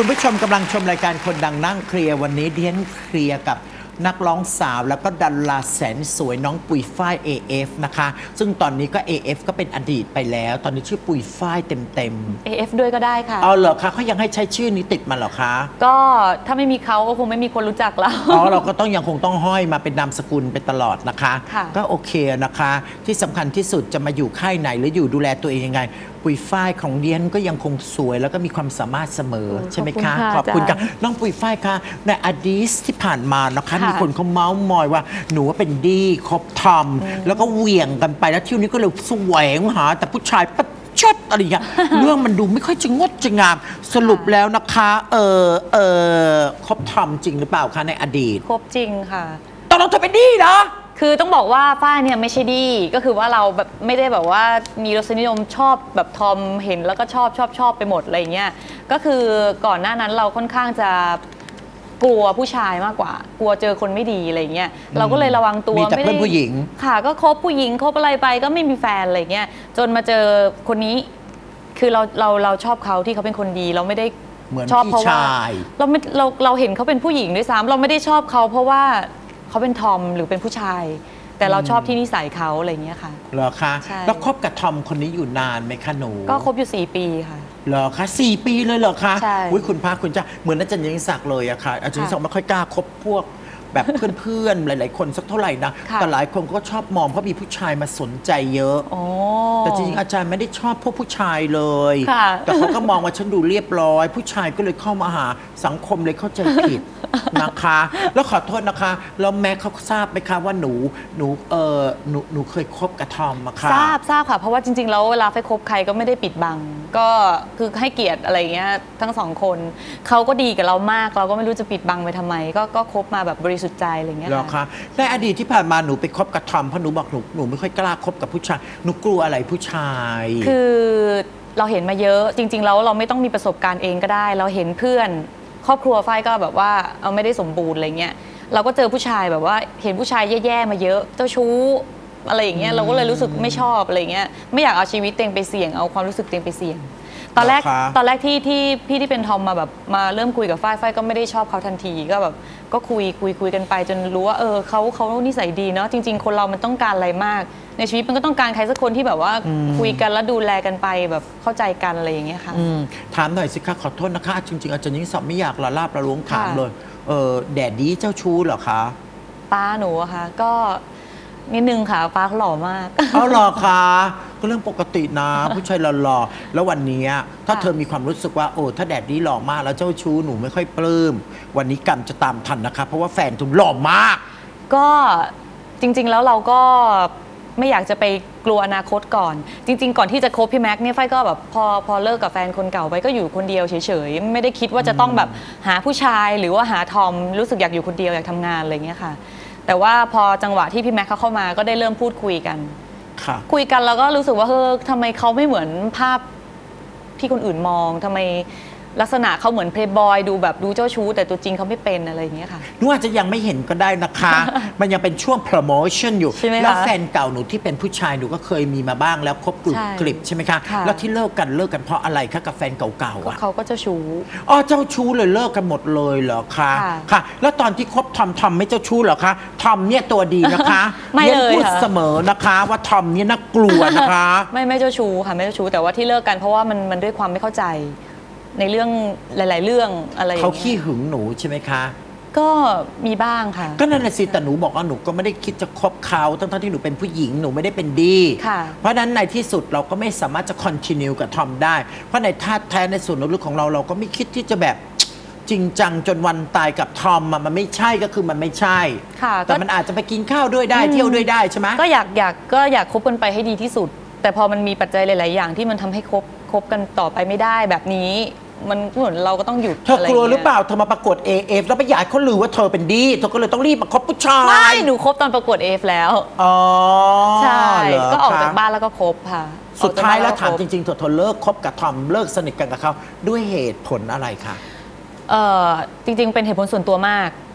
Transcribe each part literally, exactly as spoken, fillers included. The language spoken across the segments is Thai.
คุณผู้ชมกำลังชมรายการคนดังนั่งเคลียร์วันนี้เดียนเคลียร์กับนักร้องสาวแล้วก็ดาราแสนสวยน้องปุยฝ้าย เอ เอฟ นะคะซึ่งตอนนี้ก็ เอ เอฟ ก็เป็นอดีตไปแล้วตอนนี้ชื่อปุยฝ้ายเต็มๆเอ เอฟ ด้วยก็ได้ค่ะเอาเหรอคะเขายังให้ใช้ชื่อนี้ติดมาเหรอคะก็ถ้าไม่มีเขาก็คงไม่มีคนรู้จักเราอ๋อเราก็ต้องยังคงต้องห้อยมาเป็นนามสกุลไปตลอดนะคะก็โอเคนะคะที่สำคัญที่สุดจะมาอยู่ค่ายไหนหรืออยู่ดูแลตัวเองยังไงปุยฝ้ายของเดียนก็ยังคงสวยแล้วก็มีความสามารถเสมอใช่ไหมคะขอบคุณค่ะน้องปุยฝ้ายค่ะในอดีตที่ผ่านมานะคะมีคนเขาเมาส์มอยว่าหนูว่าเป็นดีคบทอมแล้วก็เหวี่ยงกันไปแล้วที่นี้ก็เลยแสวงหาแต่ผู้ชายปั๊บชดอะไรอย่างเงี้ยเรื่องมันดูไม่ค่อยจะงดจะงามสรุปแล้วนะคะเออเออคบทอมจริงหรือเปล่าคะในอดีตคบจริงค่ะตอนเราเธอเป็นดีเหรอคือต้องบอกว่าฝ้ายเนี่ยไม่ใช่ดีก็คือว่าเราแบบไม่ได้แบบว่ามีรสนิยมชอบแบบทอมเห็นแล้วก็ชอบชอบชอบไปหมดอะไรเงี้ยก็คือก่อนหน้านั้นเราค่อนข้างจะกลัวผู้ชายมากกว่ากลัวเจอคนไม่ดีอะไรเงี้ยเราก็เลยระวังตัวมีแต่เพื่อนผู้หญิงค่ะก็คบผู้หญิงคบอะไรไปก็ไม่มีแฟนอะไรเงี้ยจนมาเจอคนนี้คือเราเราเราชอบเขาที่เขาเป็นคนดีเราไม่ได้ชอบเพราะว่าเราไม่เราเราเห็นเขาเป็นผู้หญิงด้วยซ้ำเราไม่ได้ชอบเขาเพราะว่าเขาเป็นทอมหรือเป็นผู้ชายแต่เราชอบที่นิสัยเขาอะไรเงี้ยค่ะเหรอคะแล้วคบกับทอมคนนี้อยู่นานไหมคะหนูก็คบอยู่สี่ปีค่ะเหรอคะสี่ปีเลยเหรอคะใช่อุ้ยคุณพาคุณจะเหมือนอาจารย์ยิ่งศักดิ์เลยอะค่ะอาจารย์ยิ่งศักดิ์ไม่ค่อยกล้าคบพวกแบบเพื่อนๆหลายๆคนสักเท่าไหร่นะแต่หลายคนก็ชอบมองเพราะมีผู้ชายมาสนใจเยอะแต่จริงๆอาจารย์ไม่ได้ชอบพวกผู้ชายเลยแต่เขาก็มองว่าฉันดูเรียบร้อยผู้ชายก็เลยเข้ามาหาสังคมเลยเข้าใจผิดนะคะแล้วขอโทษนะคะแล้วแม่เขาทราบไหมคะว่าหนูหนูเออหนูหนูเคยคบกับทอมมาค่ะทราบทราบค่ะเพราะว่าจริงๆแล้วเวลาไปคบใครก็ไม่ได้ปิดบังก็คือให้เกียรติอะไรเงี้ยทั้งสองคนเขาก็ดีกับเรามากเราก็ไม่รู้จะปิดบังไปทำไมก็ก็คบมาแบบบริสุทธิ์ใจอะไรเงี้ยค่ะในอดีตที่ผ่านมาหนูไปคบกับทอมเพราะหนูบอกหนูหนูไม่ค่อยกล้าคบกับผู้ชายหนูกลัวอะไรผู้ชายคือเราเห็นมาเยอะจริงๆแล้วเราไม่ต้องมีประสบการณ์เองก็ได้เราเห็นเพื่อนครอบครัวฝ้ายก็แบบว่าเอาไม่ได้สมบูรณ์อะไรเงี้ยเราก็เจอผู้ชายแบบว่าเห็นผู้ชายแย่ๆมาเยอะเจ้าชู้อะไรอย่างเงี้ยเราก็เลยรู้สึกไม่ชอบอะไรเงี้ยไม่อยากเอาชีวิตเต็งไปเสี่ยงเอาความรู้สึกเต็งไปเสี่ยงตอนแรกตอนแรกที่ที่พี่ที่เป็นทอมมาแบบมาเริ่มคุยกับฝ้ายฝ้ายก็ไม่ได้ชอบเขาทันทีก็แบบก็คุยคุยคุยกันไปจนรู้ว่าเออเขาเขานิสัยดีเนาะจริงๆคนเรามันต้องการอะไรมากในชีวิตมันก็ต้องการใครสักคนที่แบบว่าคุยกันแล้วดูแลกันไปแบบเข้าใจกันอะไรอย่างเงี้ยค่ะถามหน่อยสิคะขอโทษนะคะจริงๆอาจารย์ยิ่งศักดิ์ไม่อยากละลาบละล้วงถามเลยเออแดดดี้เจ้าชู้เหรอคะป้าหนูอะค่ะก็นิดนึงค่ะป้าเขาหล่อมากเอาหล่อคะก็เรื่องปกตินะผู้ชายหล่อๆแล้ววันนี้ถ้าเธอมีความรู้สึกว่าโอ้ถ้าแดดดี้หล่อมากแล้วเจ้าชู้หนูไม่ค่อยปลื้มวันนี้กรรมจะตามทันนะคะเพราะว่าแฟนทุมหล่อมากก็จริงๆแล้วเราก็ไม่อยากจะไปกลัวอนาคตก่อนจริงๆก่อนที่จะคบพี่แม็กซ์เนี่ยฝ้ายก็แบบพอพอเลิกกับแฟนคนเก่าไปก็อยู่คนเดียวเฉยๆไม่ได้คิดว่าจะต้องแบบหาผู้ชายหรือว่าหาทอมรู้สึกอยากอยู่คนเดียวอยากทำงานอะไรเงี้ยค่ะแต่ว่าพอจังหวะที่พี่แม็กซ์เขาเข้ามาก็ได้เริ่มพูดคุยกันคุยกันแล้วก็รู้สึกว่าเฮ้ยทำไมเขาไม่เหมือนภาพที่คนอื่นมองทำไมลักษณะเขาเหมือนเพลย์บอยดูแบบดูเจ้าชู้แต่ตัวจริงเขาไม่เป็นอะไรอย่างเงี้ยค่ะหนูอาจจะยังไม่เห็นก็ได้นะคะ มันยังเป็นช่วงโปรโมชั่นอยู่แล้วแฟนเก่าหนูที่เป็นผู้ชายหนูก็เคยมีมาบ้างแล้วคบกลุ่มกลิบใช่ไหมคะแล้วที่เลิกกันเลิกกันเพราะอะไรคะกับแฟนเก่าๆอ่ะเขาก็เจ้าชู้อ๋อเจ้าชู้เลยเลิกกันหมดเลยเหรอคะค่ะแล้วตอนที่คบทอมทอมไม่เจ้าชู้เหรอคะทอมเนี่ยตัวดีนะคะไม่เลยพูดเสมอนะคะว่าทอมเนี่ยน่ากลัวนะคะไม่ไม่เจ้าชู้ค่ะไม่เจ้าชู้แต่ว่าที่เลิกกันเพราะว่ามันมันด้วยความไม่เข้าใจในเรื่องหลายๆเรื่องอะไรเขาขี้หึงหนูใช่ไหมคะก็มีบ้างค่ะก็นั่นแหละสิแต่หนูบอกว่าหนูก็ไม่ได้คิดจะคบเขาทั้งๆที่หนูเป็นผู้หญิงหนูไม่ได้เป็นดีเพราะนั้นในที่สุดเราก็ไม่สามารถจะคอนติเนียกับทอมได้เพราะในธาตุแท้ในส่วนลึกของเราเราก็ไม่คิดที่จะแบบจริงจังจนวันตายกับทอมมันไม่ใช่ก็คือมันไม่ใช่แต่มันอาจจะไปกินข้าวด้วยได้เที่ยวด้วยได้ใช่ไหมก็อยากอยากก็อยากคบกันไปให้ดีที่สุดแต่พอมันมีปัจจัยหลายๆอย่างที่มันทำให้คบคบกันต่อไปไม่ได้แบบนี้มันเหมือนเราก็ต้องหยุดเธอกลัวหรือเปล่าเธอมาประกวด เอ เอฟ แล้วไปอยากเขาลือว่าเธอเป็นดีเธอก็เลยต้องรีบมาคบผู้ชายไม่หนูคบตอนประกวด เอ เอฟ แล้วอ๋อใช่ก็ออกจากบ้านแล้วก็คบค่ะสุดท้ายแล้วถามจริงๆเธอเธอเลิกคบกับทอมเลิกสนิทกันกับเขาด้วยเหตุผลอะไรคะเออจริงๆเป็นเหตุผลส่วนตัวมาก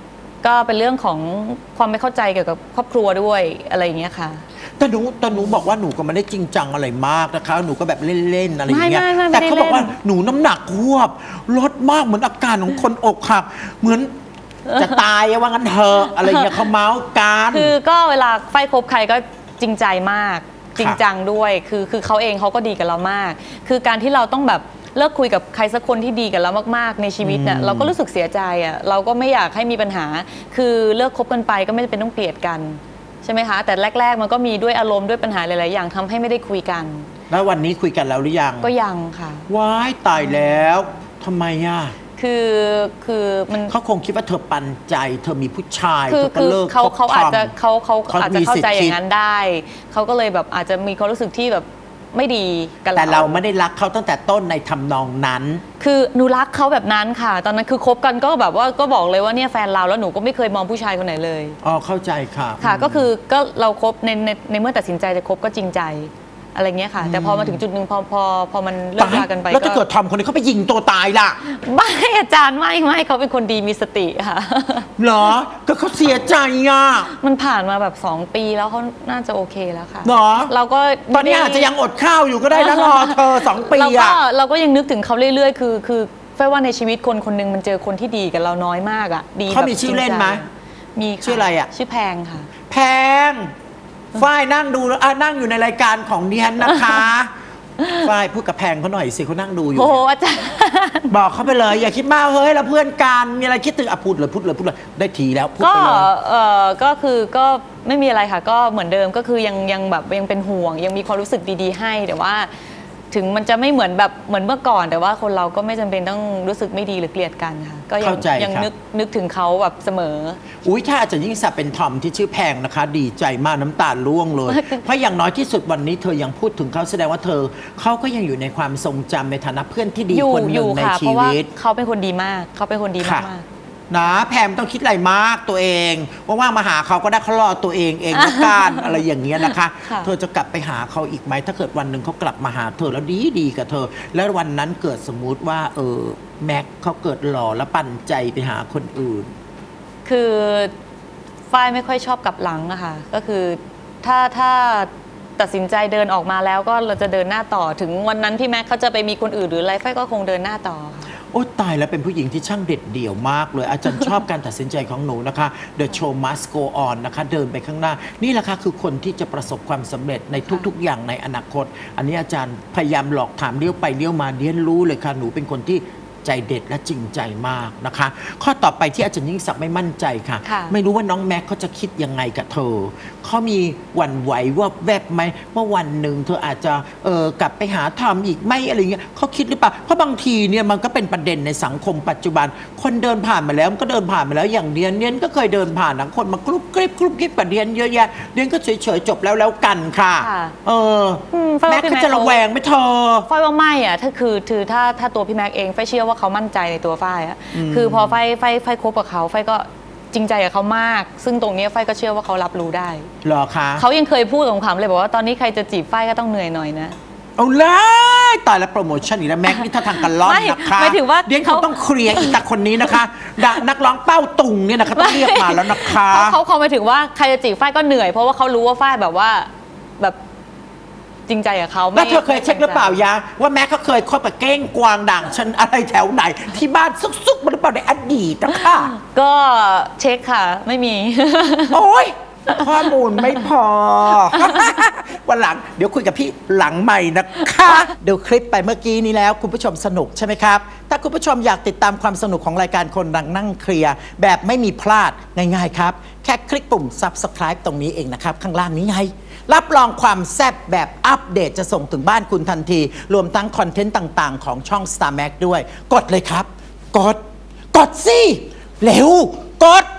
ก็เป็นเรื่องของความไม่เข้าใจเกี่ยวกับครอบครัวด้วยอะไรอย่างเงี้ยค่ะแต่หนูแต่หนูบอกว่าหนูก็ไม่ได้จริงจังอะไรมากนะคะหนูก็แบบเล่นๆอะไรอย่างเงี้ยไม่ไม่ไม่แต่เขาบอกว่าไม่ได้เล่นหนูน้ำหนักควบลดมากเหมือนอาการของคนอกหักเหมือนจะตายว่างั้นเถอะอะไรอย่างเงี้ยเขาเมาส์กันคือก็เวลาไฟคบใครก็จริงใจมากจริงจังด้วยคือคือเขาเองเขาก็ดีกับเรามาก คือการที่เราต้องแบบเลิกคุยกับใครสักคนที่ดีกับเรามากๆในชีวิตเนี่ยเราก็รู้สึกเสียใจอ่ะเราก็ไม่อยากให้มีปัญหา คือเลิกคบกันไปก็ไม่จำเป็นต้องเกลียดกันใช่ไหมคะแต่แรกๆมันก็มีด้วยอารมณ์ด้วยปัญหาหลายๆอย่างทำให้ไม่ได้คุยกันแล้ววันนี้คุยกันแล้วหรือยังก็ยังค่ะว้ายตายแล้วทำไมอ่ะคือคือมันเขาคงคิดว่าเธอปันใจเธอมีผู้ชายคือคือเขาเขาอาจจะเขาเขาอาจจะเข้าใจอย่างนั้นได้เขาก็เลยแบบอาจจะมีความรู้สึกที่แบบไม่ดีกันแต่เราไม่ได้รักเขาตั้งแต่ต้นในทำนองนั้นคือหนูรักเขาแบบนั้นค่ะตอนนั้นคือคบกันก็แบบว่าก็บอกเลยว่าเนี่ยแฟนเราแล้วหนูก็ไม่เคยมองผู้ชายคนไหนเลยอ๋อเข้าใจค่ะค่ะก็คือก็เราคบในในในเมื่อตัดสินใจจะคบก็จริงใจอะไรเงี้ยค่ะแต่พอมาถึงจุดหนึ่งพอพอพอมันเลิกลากันไปแล้วถ้าเกิดทอมคนนี้เขาไปยิงตัวตายล่ะไม่อาจารย์ไม่ไม่เขาเป็นคนดีมีสติค่ะเหรอก็เขาเสียใจอ่ะมันผ่านมาแบบสองปีแล้วเขาน่าจะโอเคแล้วค่ะเหรอเราก็ตอนนี้อาจจะยังอดข้าวอยู่ก็ได้นะรอเธอสองปีอ่ะเราก็ยังนึกถึงเขาเรื่อยๆคือคือแค่ว่าในชีวิตคนคนหนึ่งมันเจอคนที่ดีกับเราน้อยมากอ่ะดีเขามีชื่อเล่นไหมมีชื่ออะไรอ่ะชื่อแพงค่ะแพงฝ้ายนั่งดูอ่ะนั่งอยู่ในรายการของเดียนนะคะฝ้ายพูดกับแพงเขาหน่อยสิเขานั่งดูอยู่โอ้อาจารย์บอกเขาไปเลยอย่าคิดมากเฮ้ยเราเพื่อนกันมีอะไรคิดถึงอ่ะพูดเลยพูดเลยพูดเลยได้ทีแล้วพูดไปเลยก็เออก็คือก็ไม่มีอะไรค่ะก็เหมือนเดิมก็คือยังยังแบบยังเป็นห่วงยังมีความรู้สึกดีๆให้แต่ว่าถึงมันจะไม่เหมือนแบบเหมือนเมื่อก่อนแต่ว่าคนเราก็ไม่จำเป็นต้องรู้สึกไม่ดีหรือเกลียดกันค่ะก็ยังยังนึกนึกถึงเขาแบบเสมออุ้ยถ้าอาจจะยิ่งศักดิ์เป็นทอมที่ชื่อแพงนะคะดีใจมากน้ำตาร่วงเลยเพราะอย่างน้อยที่สุดวันนี้เธอยังพูดถึงเขาแสดงว่าเธอเขาก็ยังอยู่ในความทรงจำในฐานะเพื่อนที่ดีคนหนึ่งในชีวิตเขาเป็นคนดีมากเขาเป็นคนดีมากนะแพมต้องคิดอะไรมากตัวเองว่างๆมาหาเขาก็ได้เขารอตัวเองเองละกันอะไรอย่างเงี้ยนะคะเธอจะกลับไปหาเขาอีกไหมถ้าเกิดวันหนึ่งเขากลับมาหาเธอแล้วดีดีกับเธอแล้ววันนั้นเกิดสมมุติว่าเออแม็กเขาเกิดหล่อแล้วปั่นใจไปหาคนอื่นคือฝ้ายไม่ค่อยชอบกลับหลังอะค่ะก็คือถ้าถ้าตัดสินใจเดินออกมาแล้วก็เราจะเดินหน้าต่อถึงวันนั้นที่แม็กเขาจะไปมีคนอื่นหรืออะไรฝ้ายก็คงเดินหน้าต่อโอ้ตายแล้วเป็นผู้หญิงที่ช่างเด็ดเดี่ยวมากเลยอาจารย์ชอบการตัดสินใจของหนูนะคะ The show must go on นะคะเดินไปข้างหน้านี่แหละค่ะคือคนที่จะประสบความสำเร็จในทุกๆอย่างในอนาคตอันนี้อาจารย์พยายามหลอกถามเลี้ยวไปเลี้ยวมาเรียนรู้เลยค่ะหนูเป็นคนที่ใจเด็ดและจริงใจมากนะคะข้อต่อไปที่อาจารย์ยิ่งศักดิ์ไม่มั่นใจค่ะไม่รู้ว่าน้องแม็กเขาจะคิดยังไงกับเธอเขามีหวั่นไหวว่าแวบไหมว่าวันหนึ่งเธออาจจะเออกลับไปหาทอมอีกไหมอะไรเงี้ยเขาคิดหรือเปล่าเพราะบางทีเนี่ยมันก็เป็นประเด็นในสังคมปัจจุบันคนเดินผ่านมาแล้วมันก็เดินผ่านมาแล้วอย่างเดียนเดียนก็เคยเดินผ่านนะคนมากรุบกริบกรุบกริบกับเดียนเยอะแยะเดียนก็เฉยๆจบแล้วแล้วกันค่ะเออแม็กก็จะระแวงไหมเธอฝ้ายว่าไม่อ่ะถ้าคือคือถ้าถ้าตัวพี่แม็กเองฝ้ายเชื่อว่าเขามั่นใจในตัวฝ้ายอะคือพอฝ้ายฝ้ายฝ้ายคบกับเขาฝ้ายก็จริงใจกับเขามากซึ่งตรงนี้ฝ้ายก็เชื่อว่าเขารับรู้ได้หรอคะเขายังเคยพูดของขำเลยบอกว่าตอนนี้ใครจะจีบฝ้ายก็ต้องเหนื่อยหน่อยนะเอาเลยตายแล้วโปรโมชั่นอีกแล้วแม็กนี่ถ้าทางกันล่อนนะคะไม่ถือว่าเดี๋ยวเขาต้องเคลียร์อีตาคนนี้นะคะนักร้องเป้าตุงเนี่ยนะคะต้องเรียกมาแล้วนะคะเขาเขาหมายถึงว่าใครจะจีบฝ้ายก็เหนื่อยเพราะว่าเขารู้ว่าฝ้ายแบบว่าแบบจริงใจกับเขาแล้วเธอเคยเช็คหรือเปล่ายะว่าแม็กเขาเคยคบกับเก้งกวางด่างฉันอะไรแถวไหนที่บ้านซุกๆมันหรือเปล่าในอดีตนะคะก็เช็คค่ะไม่มีโอ๊ยข้อมูลไม่พอวันหลังเดี๋ยวคุยกับพี่หลังใหม่นะคะเดี๋ยวคลิปไปเมื่อกี้นี้แล้วคุณผู้ชมสนุกใช่ไหมครับถ้าคุณผู้ชมอยากติดตามความสนุกของรายการคนดังนั่งเคลียร์แบบไม่มีพลาดง่ายๆครับแค่คลิกปุ่ม ซับสไครบ์ ตรงนี้เองนะครับข้างล่างนี้ไงรับรองความแซ่บแบบอัปเดตจะส่งถึงบ้านคุณทันทีรวมทั้งคอนเทนต์ต่างๆของช่อง สตาร์ แม็กซ์ ด้วยกดเลยครับกดกดสิเร็วกด